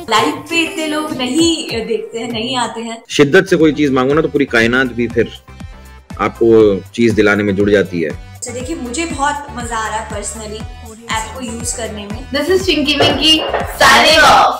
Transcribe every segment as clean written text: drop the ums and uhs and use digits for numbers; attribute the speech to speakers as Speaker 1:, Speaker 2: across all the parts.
Speaker 1: Live पे इतने लोग नहीं देखते हैं, नहीं आते हैं।
Speaker 2: शिद्दत से कोई चीज मांगो ना तो पूरी कायनात भी फिर आपको चीज दिलाने में जुड़ जाती है।
Speaker 1: तो देखिए मुझे बहुत मजा आ रहा है पर्सनली ऐप को यूज करने में।
Speaker 3: This is Chinki Minki signing off.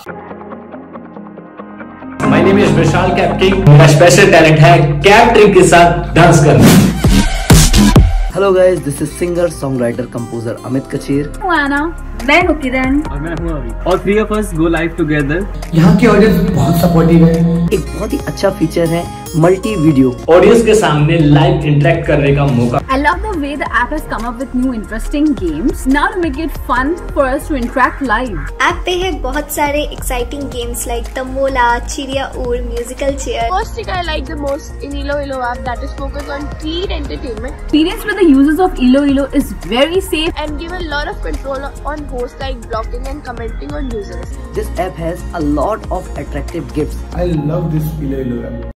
Speaker 4: My name is Vishal cap king. मेरा स्पेशल टैलेंट है कैप ट्रिक के साथ डांस करना।
Speaker 5: Hello guys, this is singer song writer composer Amit Kacher.
Speaker 3: मैं हूँ किरण
Speaker 4: और मैं हूँ Abhi. All three of us go live together.
Speaker 5: यहाँ की ऑडियंस बहुत सपोर्टिव है। एक बहुत ही अच्छा फीचर है मल्टी वीडियो।
Speaker 4: ऑडियंस के सामने लाइव इंटरेक्ट करने का मौका।
Speaker 3: I love the way the app has come up with new interesting games now to make it fun for us to interact live.
Speaker 6: App पे है बहुत सारे exciting games like तंबोला, चिड़िया उड़, musical chair.
Speaker 7: First thing I like the most in Ilo app that is focused on teen entertainment.
Speaker 3: Experience with the users of Ilo is very safe
Speaker 7: And give a lot of control on hosts like blocking and commenting on users.
Speaker 5: This app has a lot of attractive gifts.
Speaker 8: I love this Ilo app.